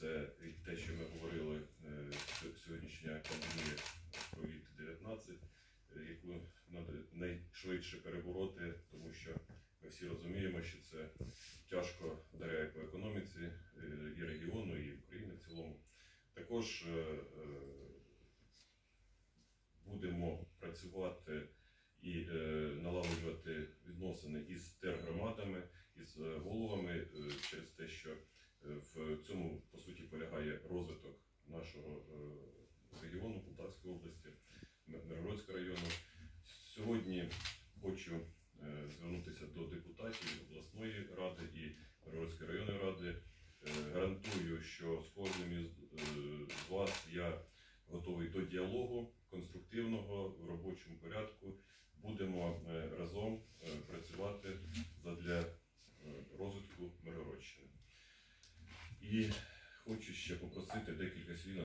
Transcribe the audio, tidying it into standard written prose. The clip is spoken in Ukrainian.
це те, що ми говорили, сьогоднішня пандемія COVID-19, яку треба найшвидше перебороти, тому що ми всі розуміємо, що це тяжко вдаряє по економіці і регіону, і України в цілому. Також будемо працювати і налагоджувати відносини із тергромадами, із головами, через те, що в цьому, по суті, полягає розвиток нашого регіону, Полтавської області, Миргородського району. Сьогодні хочу звернутися до депутатів обласної ради і Миргородської районної ради. Гарантую, що з кожним з вас я готовий до діалогу конструктивного в робочому порядку. Будемо разом працювати задля розвитку Миргородщини. І хочу ще попросити декілька слів